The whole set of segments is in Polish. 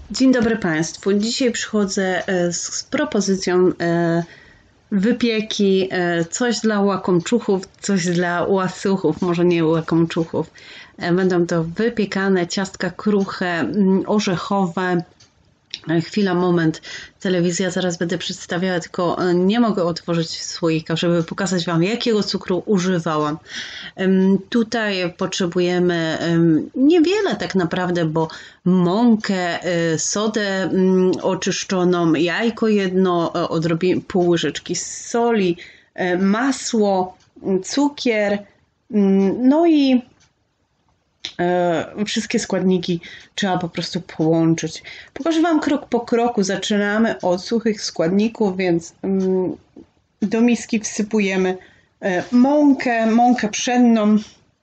Dzień dobry Państwu. Dzisiaj przychodzę z propozycją wypieki, coś dla łakomczuchów, coś dla łasuchów, może nie łakomczuchów. Będą to wypiekane ciastka kruche, orzechowe. Chwila, moment. Telewizja, zaraz będę przedstawiała, tylko nie mogę otworzyć słoika, żeby pokazać Wam, jakiego cukru używałam. Tutaj potrzebujemy niewiele tak naprawdę, bo mąkę, sodę oczyszczoną, jajko jedno, pół łyżeczki soli, masło, cukier, no i wszystkie składniki trzeba po prostu połączyć. Pokażę Wam krok po kroku. Zaczynamy od suchych składników, więc do miski wsypujemy mąkę pszenną,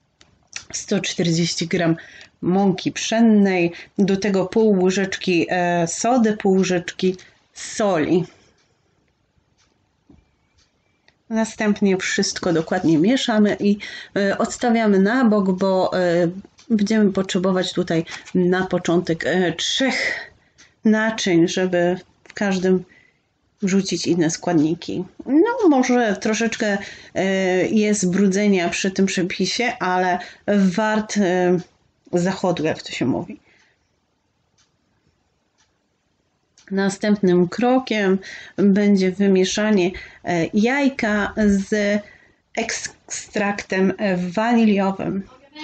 140 g mąki pszennej, do tego pół łyżeczki sody, pół łyżeczki soli. Następnie wszystko dokładnie mieszamy i odstawiamy na bok, bo będziemy potrzebować tutaj na początek 3 naczyń, żeby w każdym wrzucić inne składniki. No może troszeczkę jest brudzenia przy tym przepisie, ale wart zachodu, jak to się mówi. Następnym krokiem będzie wymieszanie jajka z ekstraktem waniliowym.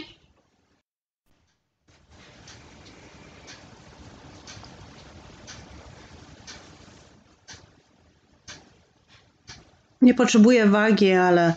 Nie potrzebuję wagi, ale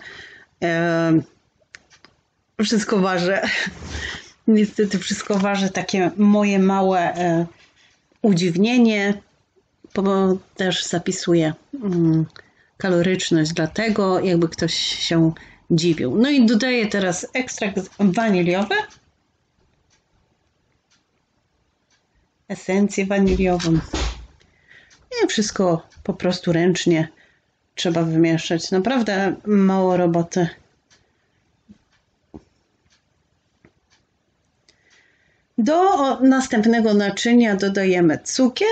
wszystko waży. Niestety wszystko waży, takie moje małe udziwnienie, bo też zapisuję kaloryczność, dlatego jakby ktoś się dziwił. No i dodaję teraz ekstrakt waniliowy, esencję waniliową i wszystko po prostu ręcznie trzeba wymieszać. Naprawdę mało roboty. Do następnego naczynia dodajemy cukier,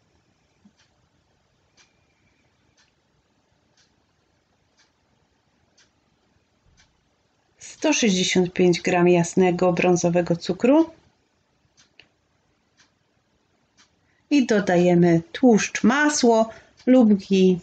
- 165 g jasnego brązowego cukru i dodajemy tłuszcz, masło lub ghee,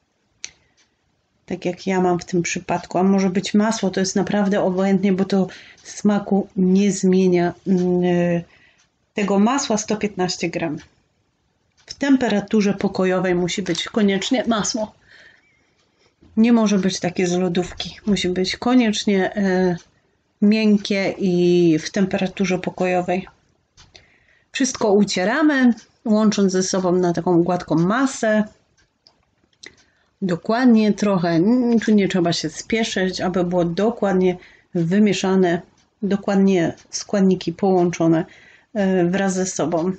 tak jak ja mam w tym przypadku, a może być masło, to jest naprawdę obojętnie, bo to smaku nie zmienia. Tego masła 115 g. W temperaturze pokojowej musi być koniecznie masło. Nie może być takie z lodówki. Musi być koniecznie miękkie i w temperaturze pokojowej. Wszystko ucieramy, łącząc ze sobą na taką gładką masę. Dokładnie trochę, tu nie trzeba się spieszyć, aby było dokładnie wymieszane, dokładnie składniki połączone wraz ze sobą.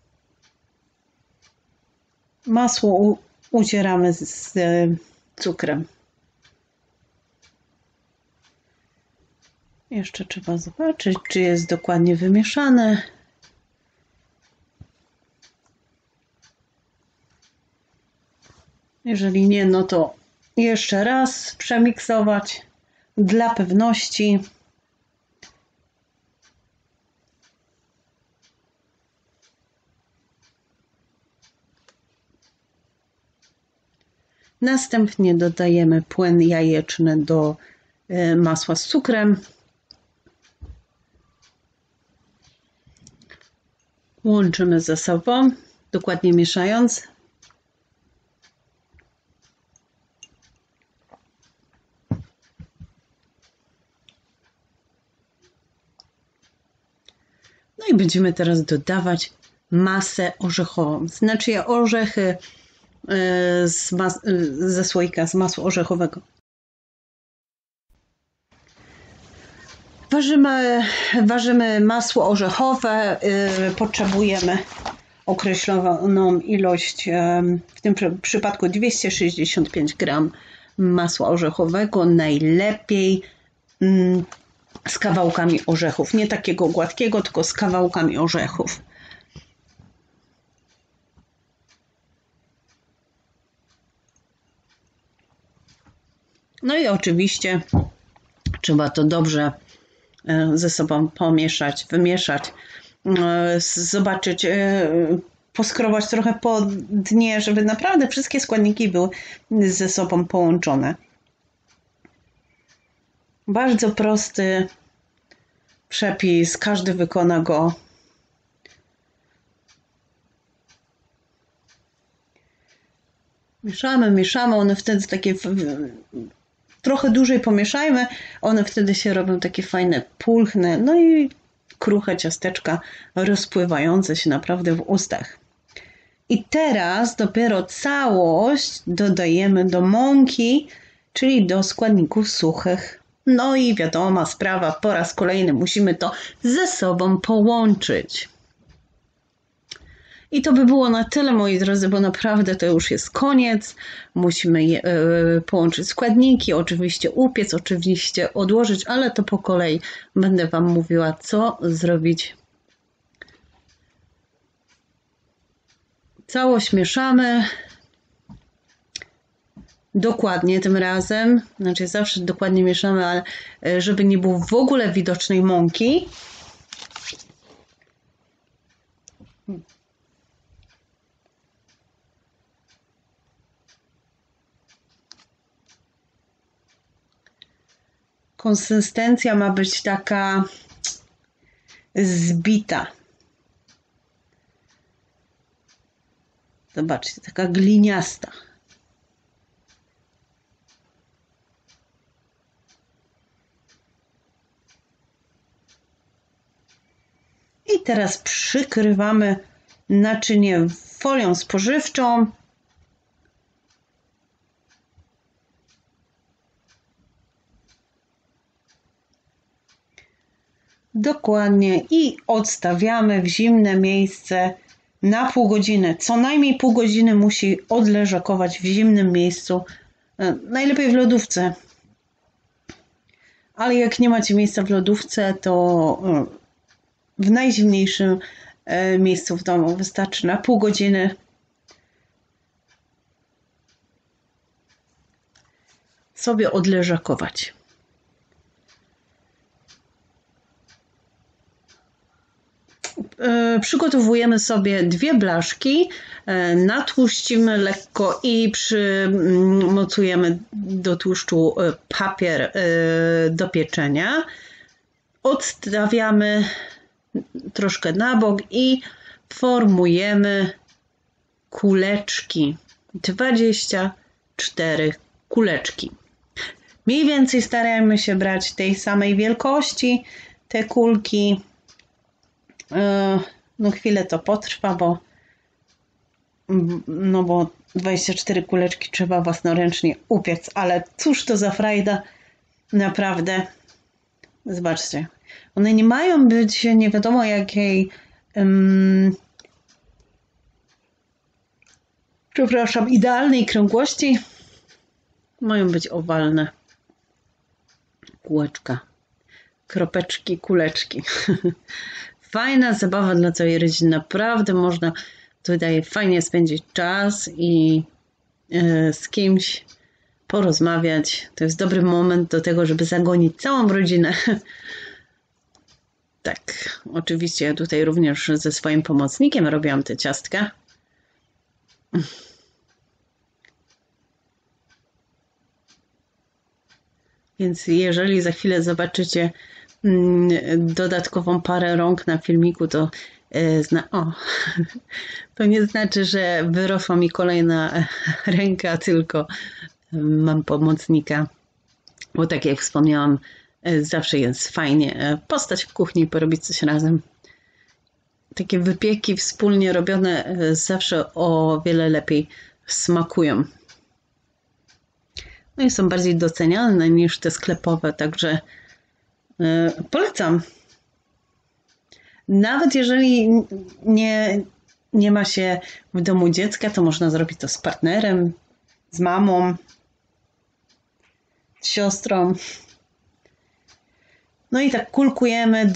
Masło ucieramy z cukrem. Jeszcze trzeba zobaczyć, czy jest dokładnie wymieszane. Jeżeli nie, no to jeszcze raz przemiksować dla pewności. Następnie dodajemy płyn jajeczny do masła z cukrem. Łączymy ze sobą, dokładnie mieszając. No i będziemy teraz dodawać masę orzechową. Znaczy ja orzechy ze słoika z masła orzechowego. Ważymy masło orzechowe. Potrzebujemy określoną ilość, w tym przypadku 265 g masła orzechowego. Najlepiej z kawałkami orzechów. Nie takiego gładkiego, tylko z kawałkami orzechów. No i oczywiście trzeba to dobrze ze sobą pomieszać, wymieszać, zobaczyć, poskrobać trochę po dnie, żeby naprawdę wszystkie składniki były ze sobą połączone. Bardzo prosty przepis, każdy wykona go. Mieszamy, mieszamy, one wtedy takie trochę dłużej pomieszajmy, one wtedy się robią takie fajne, pulchne, no i kruche ciasteczka rozpływające się naprawdę w ustach. I teraz dopiero całość dodajemy do mąki, czyli do składników suchych. No i wiadoma sprawa, po raz kolejny musimy to ze sobą połączyć. I to by było na tyle, moi drodzy, bo naprawdę to już jest koniec. Musimy połączyć składniki, oczywiście upiec, oczywiście odłożyć, ale to po kolei będę Wam mówiła, co zrobić. Całość mieszamy. Dokładnie tym razem, znaczy zawsze dokładnie mieszamy, ale żeby nie było w ogóle widocznej mąki. Konsystencja ma być taka zbita. Zobaczcie, taka gliniasta. I teraz przykrywamy naczynie folią spożywczą. Dokładnie i odstawiamy w zimne miejsce na pół godziny. Co najmniej pół godziny musi odleżakować w zimnym miejscu. Najlepiej w lodówce. Ale jak nie macie miejsca w lodówce, to w najzimniejszym miejscu w domu wystarczy na pół godziny. Sobie odleżakować. Przygotowujemy sobie 2 blaszki, natłuścimy lekko i przymocujemy do tłuszczu papier do pieczenia. Odstawiamy troszkę na bok i formujemy kuleczki. 24 kuleczki. Mniej więcej starajmy się brać tej samej wielkości te kulki. No chwilę to potrwa, bo 24 kuleczki trzeba własnoręcznie upiec, ale cóż to za frajda, naprawdę. Zobaczcie, one nie mają być nie wiadomo jakiej idealnej krągłości, mają być owalne. Kółeczka, kropeczki, kuleczki. Fajna zabawa dla całej rodziny. Naprawdę można tutaj fajnie spędzić czas i z kimś porozmawiać. To jest dobry moment do tego, żeby zagonić całą rodzinę. Tak, oczywiście ja tutaj również ze swoim pomocnikiem robiłam te ciastka. Więc jeżeli za chwilę zobaczycie dodatkową parę rąk na filmiku, to to nie znaczy, że wyrosła mi kolejna ręka, tylko mam pomocnika, bo tak jak wspomniałam, zawsze jest fajnie postać w kuchni i porobić coś razem. Takie wypieki wspólnie robione zawsze o wiele lepiej smakują. No i są bardziej doceniane niż te sklepowe, także polecam. Nawet jeżeli nie ma się w domu dziecka, to można zrobić to z partnerem, z mamą, z siostrą. No i tak kulkujemy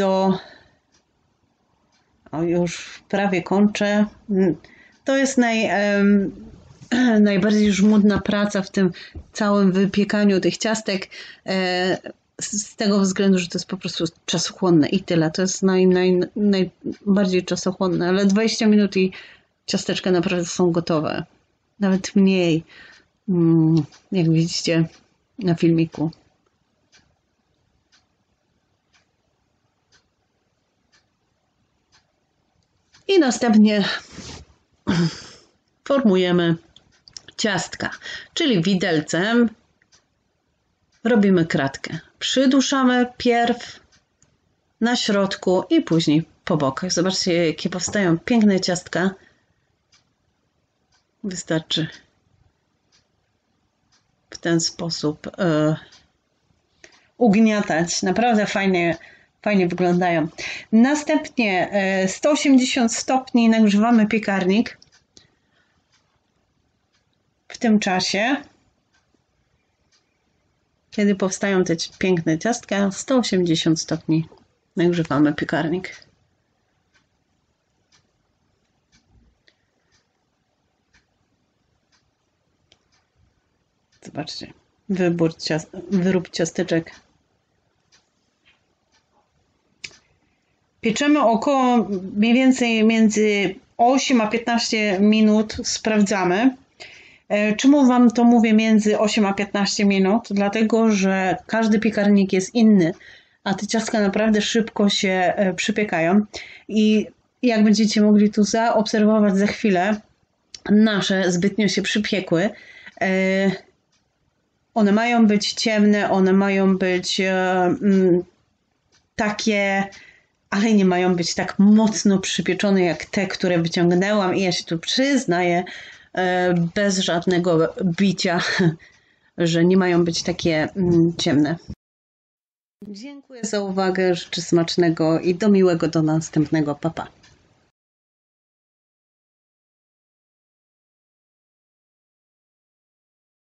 już prawie kończę. To jest najbardziej żmudna praca w tym całym wypiekaniu tych ciastek, z tego względu, że to jest po prostu czasochłonne i tyle. To jest najbardziej czasochłonne, ale 20 minut i ciasteczka naprawdę są gotowe. Nawet mniej, jak widzicie na filmiku. I następnie formujemy ciastka, czyli widelcem robimy kratkę. Przyduszamy pierw na środku i później po bokach. Zobaczcie, jakie powstają piękne ciastka. Wystarczy w ten sposób ugniatać. Naprawdę fajnie wyglądają. Następnie 180 stopni nagrzewamy piekarnik. W tym czasie, kiedy powstają te piękne ciastka, 180 stopni nagrzewamy piekarnik. Zobaczcie, wyrób ciasteczek. Pieczemy około mniej więcej między 8 a 15 minut, sprawdzamy. Czemu Wam to mówię między 8 a 15 minut? Dlatego, że każdy piekarnik jest inny, a te ciastka naprawdę szybko się przypiekają. I jak będziecie mogli tu zaobserwować za chwilę, nasze zbytnio się przypiekły. One mają być ciemne, one mają być takie, ale nie mają być tak mocno przypieczone jak te, które wyciągnęłam. I ja się tu przyznaję, bez żadnego bicia, że nie mają być takie ciemne. Dziękuję za uwagę, życzę smacznego i do miłego do następnego. Pa, pa.